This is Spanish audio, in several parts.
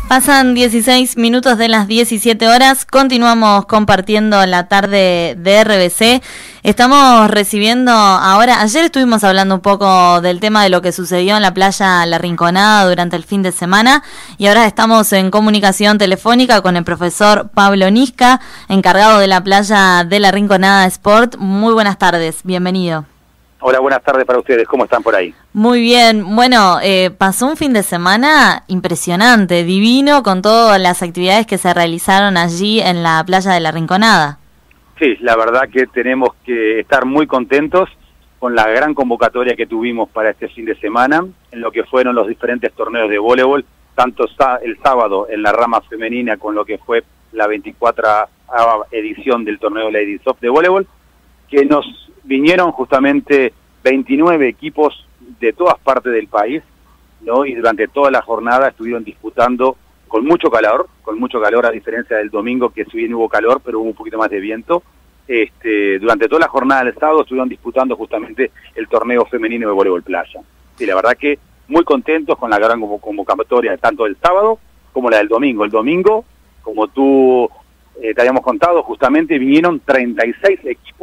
Pasan 16 minutos de las 17 horas, continuamos compartiendo la tarde de RBC. Estamos recibiendo ahora, ayer estuvimos hablando un poco del tema de lo que sucedió en la playa La Rinconada durante el fin de semana y ahora estamos en comunicación telefónica con el profesor Pablo Nisca, encargado de la playa de La Rinconada Sport. Muy buenas tardes, bienvenido. Hola, buenas tardes para ustedes. ¿Cómo están por ahí? Muy bien. Bueno, pasó un fin de semana impresionante, divino, con todas las actividades que se realizaron allí en la playa de La Rinconada. Sí, la verdad que tenemos que estar muy contentos con la gran convocatoria que tuvimos para este fin de semana, en lo que fueron los diferentes torneos de voleibol, tanto el sábado en la rama femenina con lo que fue la 24ª edición del torneo Ladies Soft de voleibol, que nos vinieron justamente 29 equipos de todas partes del país, ¿no? Y durante toda la jornada estuvieron disputando con mucho calor a diferencia del domingo, que si bien hubo calor, pero hubo un poquito más de viento. Durante toda la jornada del sábado estuvieron disputando justamente el torneo femenino de voleibol playa. Y la verdad que muy contentos con la gran convocatoria tanto del sábado como la del domingo. El domingo, como tú te habíamos contado, justamente vinieron 36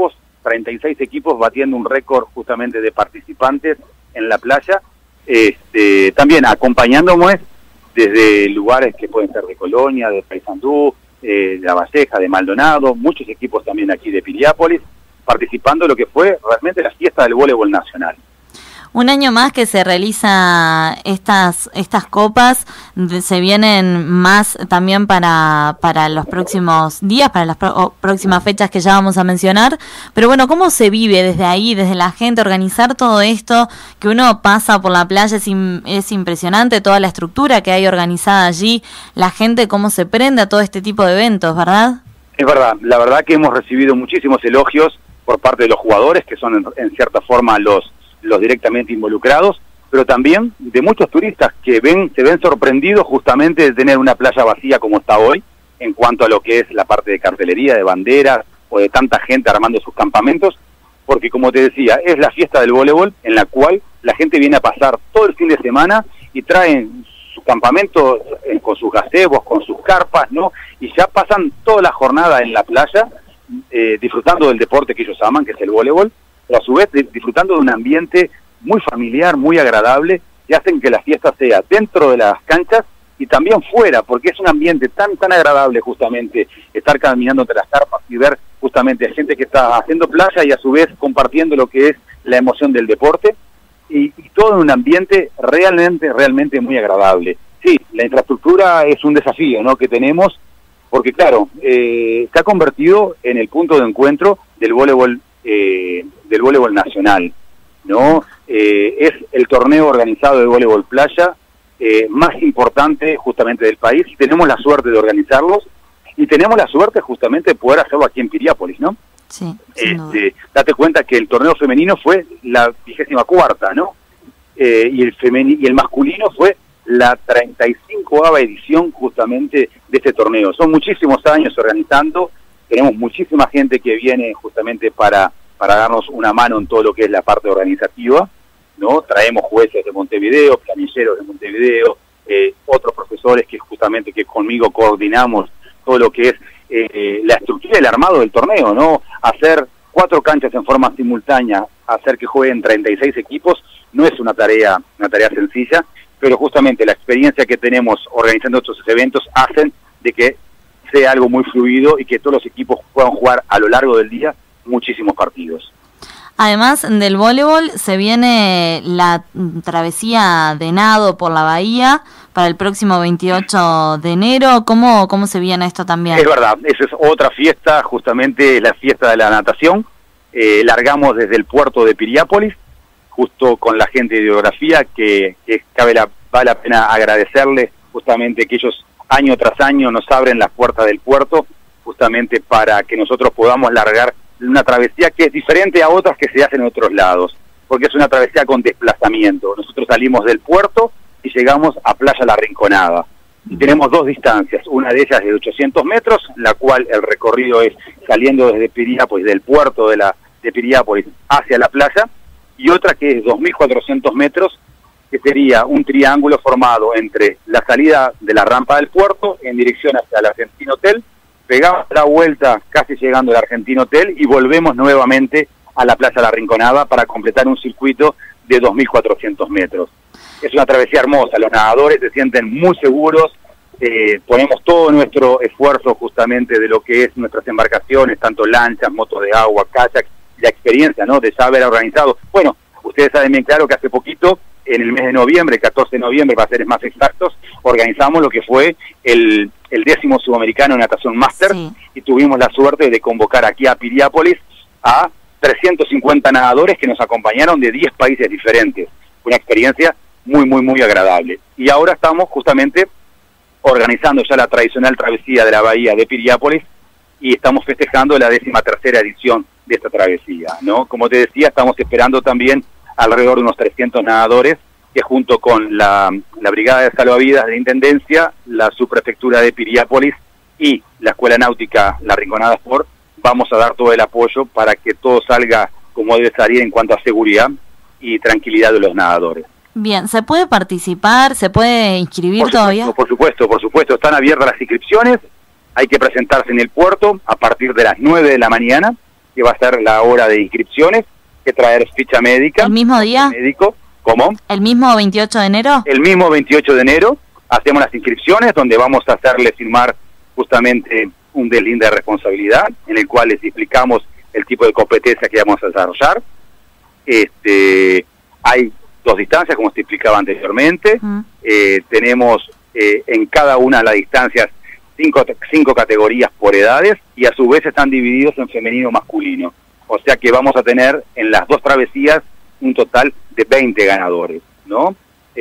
equipos batiendo un récord justamente de participantes en la playa, también acompañándonos desde lugares que pueden ser de Colonia, de Paysandú, de La Valleja, de Maldonado, muchos equipos también aquí de Piriápolis, participando en lo que fue realmente la fiesta del voleibol nacional. Un año más que se realiza estas copas, se vienen más también para los próximos días, para las próximas fechas que ya vamos a mencionar. Pero bueno, ¿cómo se vive desde ahí, desde la gente, organizar todo esto? Que uno pasa por la playa, es impresionante toda la estructura que hay organizada allí, la gente cómo se prende a todo este tipo de eventos, ¿verdad? Es verdad, la verdad que hemos recibido muchísimos elogios por parte de los jugadores, que son en cierta forma los directamente involucrados, pero también de muchos turistas que se ven sorprendidos justamente de tener una playa vacía como está hoy, en cuanto a lo que es la parte de cartelería, de banderas, o de tanta gente armando sus campamentos, porque como te decía, es la fiesta del voleibol en la cual la gente viene a pasar todo el fin de semana y traen su campamento con sus gazebos, con sus carpas, ¿no? Y ya pasan toda la jornada en la playa, disfrutando del deporte que ellos aman, que es el voleibol, pero a su vez disfrutando de un ambiente muy familiar, muy agradable, que hacen que la fiesta sea dentro de las canchas y también fuera, porque es un ambiente tan agradable justamente estar caminando entre las carpas y ver justamente gente que está haciendo playa y a su vez compartiendo lo que es la emoción del deporte y todo en un ambiente realmente muy agradable. Sí, la infraestructura es un desafío, ¿no?, que tenemos, porque claro, se ha convertido en el punto de encuentro del voleibol nacional, ¿no? Es el torneo organizado de voleibol playa más importante justamente del país, y tenemos la suerte de organizarlos, y tenemos la suerte justamente de poder hacerlo aquí en Piriápolis, ¿no? Sí, date cuenta que el torneo femenino fue la 24ª, ¿no? Y el masculino fue la 35ª edición justamente de este torneo. Son muchísimos años organizando. Tenemos muchísima gente que viene justamente para darnos una mano en todo lo que es la parte organizativa, ¿no? Traemos jueces de Montevideo, planilleros de Montevideo, otros profesores que justamente que conmigo coordinamos todo lo que es la estructura y el armado del torneo, ¿no? Hacer 4 canchas en forma simultánea, hacer que jueguen 36 equipos, no es una tarea sencilla, pero justamente la experiencia que tenemos organizando estos eventos hacen de que sea algo muy fluido y que todos los equipos puedan jugar a lo largo del día muchísimos partidos. Además del voleibol, se viene la travesía de nado por la bahía para el próximo 28 de enero. ¿Cómo se viene esto también? Es verdad, esa es otra fiesta, justamente la fiesta de la natación. Largamos desde el puerto de Piriápolis, justo con la gente de Hidrografía, que vale la pena agradecerles justamente que ellos año tras año nos abren las puertas del puerto, justamente para que nosotros podamos largar una travesía que es diferente a otras que se hacen en otros lados, porque es una travesía con desplazamiento. Nosotros salimos del puerto y llegamos a Playa La Rinconada. Y tenemos 2 distancias, una de ellas de 800 metros, la cual el recorrido es saliendo desde Piriápolis, del puerto de Piriápolis hacia la playa, y otra que es 2.400 metros, que sería un triángulo formado entre la salida de la rampa del puerto en dirección hacia el Argentino Hotel, pegamos la vuelta casi llegando al Argentino Hotel y volvemos nuevamente a la Playa La Rinconada para completar un circuito de 2.400 metros. Es una travesía hermosa, los nadadores se sienten muy seguros, ponemos todo nuestro esfuerzo justamente de lo que es nuestras embarcaciones, tanto lanchas, motos de agua, kayak, la experiencia, ¿no?, de ya haber organizado. Bueno, ustedes saben bien claro que hace poquito, en el mes de noviembre, el 14 de noviembre, para ser más exactos, organizamos lo que fue el 10º Sudamericano de Natación Máster, sí, y tuvimos la suerte de convocar aquí a Piriápolis a 350 nadadores que nos acompañaron de 10 países diferentes. Una experiencia muy agradable. Y ahora estamos justamente organizando ya la tradicional travesía de la bahía de Piriápolis y estamos festejando la 13ª edición de esta travesía, ¿no? Como te decía, estamos esperando también alrededor de unos 300 nadadores que junto con la Brigada de Salvavidas de la Intendencia, la Subprefectura de Piriápolis y la Escuela Náutica La Rinconada Sport vamos a dar todo el apoyo para que todo salga como debe salir en cuanto a seguridad y tranquilidad de los nadadores. Bien, ¿se puede participar? ¿Se puede inscribir todavía? Por supuesto, están abiertas las inscripciones, hay que presentarse en el puerto a partir de las 9 de la mañana, que va a ser la hora de inscripciones, que traer ficha médica. ¿El mismo día? Médico. ¿Cómo? ¿El mismo 28 de enero? El mismo 28 de enero hacemos las inscripciones, donde vamos a hacerle firmar justamente un deslinde de responsabilidad, en el cual les explicamos el tipo de competencia que vamos a desarrollar. Hay 2 distancias, como te explicaba anteriormente. Tenemos en cada una de las distancias 5 categorías por edades, y a su vez están divididos en femenino y masculino. O sea que vamos a tener en las 2 travesías un total de 20 ganadores, ¿no?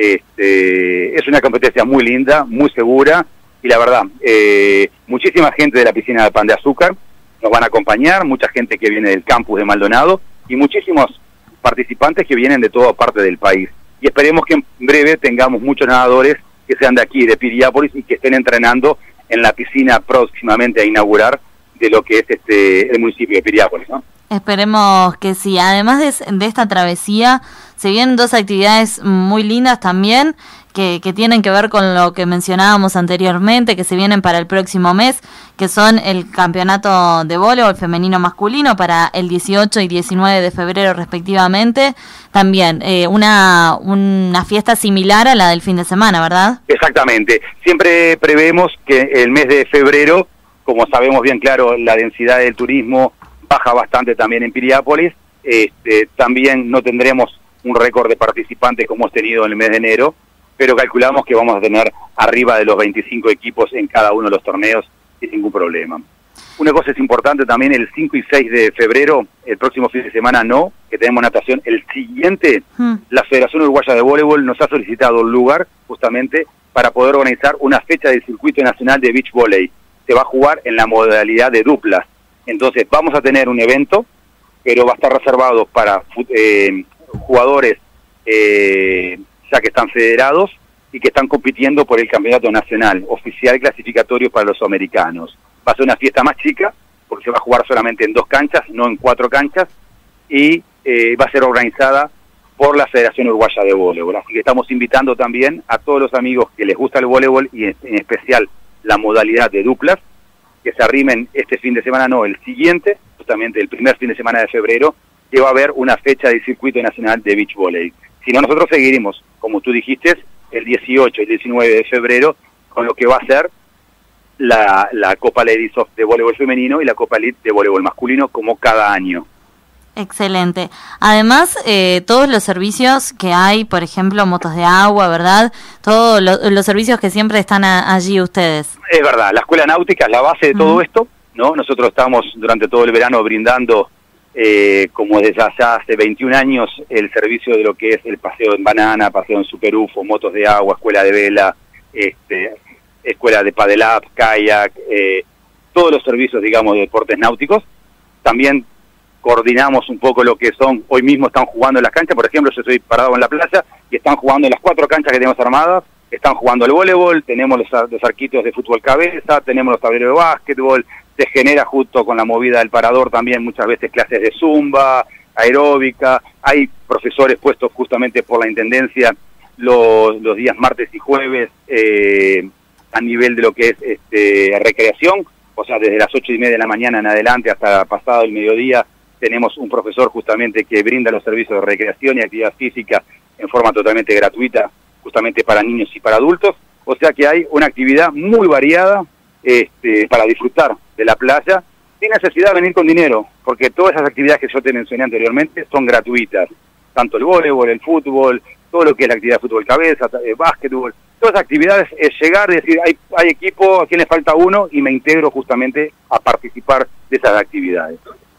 Es una competencia muy linda, muy segura, y la verdad, muchísima gente de la piscina de Pan de Azúcar nos van a acompañar, mucha gente que viene del campus de Maldonado, y muchísimos participantes que vienen de toda parte del país. Y esperemos que en breve tengamos muchos nadadores que sean de aquí, de Piriápolis, y que estén entrenando en la piscina próximamente a inaugurar de lo que es el municipio de Piriápolis, ¿no? Esperemos que sí. Además de esta travesía, se vienen 2 actividades muy lindas también, que tienen que ver con lo que mencionábamos anteriormente, que se vienen para el próximo mes, que son el campeonato de voleibol femenino masculino para el 18 y 19 de febrero respectivamente. También una fiesta similar a la del fin de semana, ¿verdad? Exactamente. Siempre prevemos que el mes de febrero, como sabemos bien claro, la densidad del turismo baja bastante también en Piriápolis. También no tendremos un récord de participantes como hemos tenido en el mes de enero, pero calculamos que vamos a tener arriba de los 25 equipos en cada uno de los torneos sin ningún problema. Una cosa es importante también, el 5 y 6 de febrero, el próximo fin de semana no, que tenemos natación, el siguiente, la Federación Uruguaya de Voleibol nos ha solicitado un lugar justamente para poder organizar una fecha del Circuito Nacional de Beach Volley. Se va a jugar en la modalidad de duplas. Entonces vamos a tener un evento, pero va a estar reservado para jugadores ya que están federados y que están compitiendo por el campeonato nacional, oficial clasificatorio para los americanos. Va a ser una fiesta más chica, porque se va a jugar solamente en 2 canchas, no en 4 canchas, y va a ser organizada por la Federación Uruguaya de Voleibol. Así que estamos invitando también a todos los amigos que les gusta el voleibol, y en especial la modalidad de duplas, que se arrimen este fin de semana, no, el siguiente, justamente el primer fin de semana de febrero, que va a haber una fecha del Circuito Nacional de Beach Volley. Si no, nosotros seguiremos, como tú dijiste, el 18 y 19 de febrero, con lo que va a ser la Copa Ladies of de voleibol femenino y la Copa Elite de voleibol masculino, como cada año. Excelente. Además, todos los servicios que hay, por ejemplo, motos de agua, ¿verdad? Todos los servicios que siempre están allí ustedes. Es verdad, la Escuela Náutica es la base de todo esto, ¿no? Nosotros estamos durante todo el verano brindando, como desde allá hace 21 años, el servicio de lo que es el paseo en banana, paseo en super UFO, motos de agua, escuela de vela, escuela de padelap, kayak, todos los servicios, digamos, de deportes náuticos. También coordinamos un poco lo que son, hoy mismo están jugando en las canchas, por ejemplo, yo estoy parado en la playa y están jugando en las 4 canchas que tenemos armadas, están jugando al voleibol, tenemos los arquitos de fútbol cabeza, tenemos los tableros de básquetbol, se genera junto con la movida del parador también muchas veces clases de zumba, aeróbica, hay profesores puestos justamente por la Intendencia los días martes y jueves a nivel de lo que es recreación, o sea, desde las 8:30 de la mañana en adelante hasta pasado el mediodía, tenemos un profesor justamente que brinda los servicios de recreación y actividad física en forma totalmente gratuita, justamente para niños y para adultos. O sea que hay una actividad muy variada para disfrutar de la playa, sin necesidad de venir con dinero, porque todas esas actividades que yo te mencioné anteriormente son gratuitas, tanto el voleibol, el fútbol, todo lo que es la actividad de fútbol cabeza, básquetbol, todas esas actividades es llegar y decir, hay equipo, ¿a quién le falta uno? Y me integro justamente a participar de esas actividades.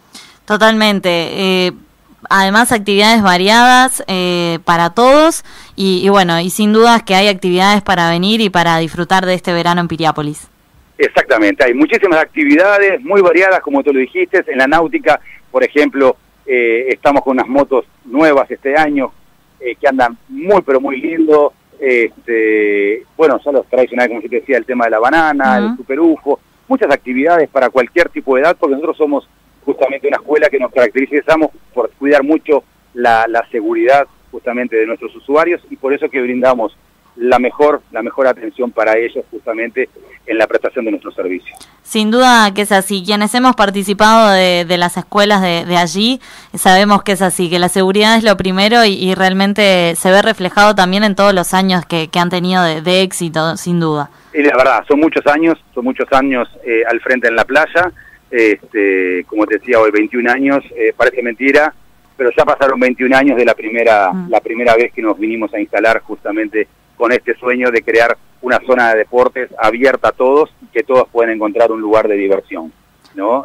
Totalmente. Además, actividades variadas para todos y bueno, y sin dudas que hay actividades para venir y para disfrutar de este verano en Piriápolis. Exactamente, hay muchísimas actividades muy variadas, como tú lo dijiste. En la náutica, por ejemplo, estamos con unas motos nuevas este año que andan muy, pero muy lindo. Bueno, ya los tradicionales, como yo te decía, el tema de la banana, el super UFO, muchas actividades para cualquier tipo de edad, porque nosotros somos justamente una escuela que nos caracterizamos por cuidar mucho la seguridad justamente de nuestros usuarios, y por eso que brindamos la mejor atención para ellos justamente en la prestación de nuestros servicios. Sin duda que es así. Quienes hemos participado de las escuelas de allí sabemos que es así, que la seguridad es lo primero y realmente se ve reflejado también en todos los años que han tenido de éxito, sin duda. Y la verdad, son muchos años al frente en la playa. Como te decía hoy, 21 años, parece mentira, pero ya pasaron 21 años de la primera vez que nos vinimos a instalar justamente con este sueño de crear una zona de deportes abierta a todos y que todos puedan encontrar un lugar de diversión, ¿no?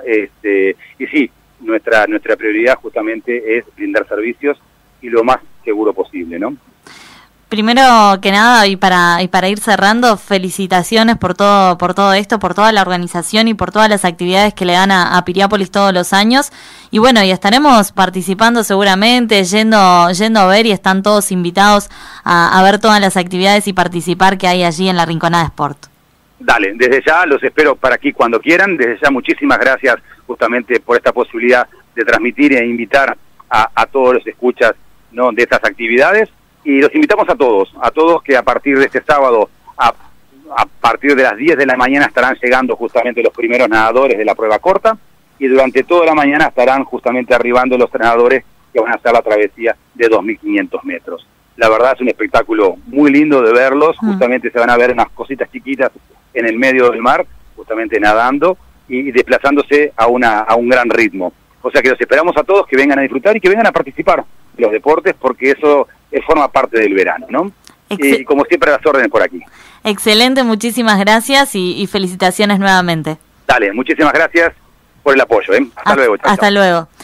Y sí, nuestra prioridad justamente es brindar servicios y lo más seguro posible, ¿no? Primero que nada, y para ir cerrando, felicitaciones por todo esto, por toda la organización y por todas las actividades que le dan a Piriápolis todos los años. Y bueno, y estaremos participando seguramente, yendo a ver, y están todos invitados a ver todas las actividades y participar que hay allí en la Rinconada Sport. Dale, desde ya los espero para aquí cuando quieran. Desde ya muchísimas gracias justamente por esta posibilidad de transmitir e invitar a todos los escuchas, ¿no?, de estas actividades. Y los invitamos a todos que a partir de este sábado, a partir de las 10 de la mañana estarán llegando justamente los primeros nadadores de la prueba corta, y durante toda la mañana estarán justamente arribando los nadadores que van a hacer la travesía de 2.500 metros. La verdad es un espectáculo muy lindo de verlos, justamente se van a ver unas cositas chiquitas en el medio del mar, justamente nadando y desplazándose a un gran ritmo. O sea que los esperamos a todos que vengan a disfrutar y que vengan a participar de los deportes, porque eso forma parte del verano, ¿no? Y como siempre, las órdenes por aquí. Excelente, muchísimas gracias y felicitaciones nuevamente. Dale, muchísimas gracias por el apoyo, ¿eh? Hasta luego. Chau, hasta luego.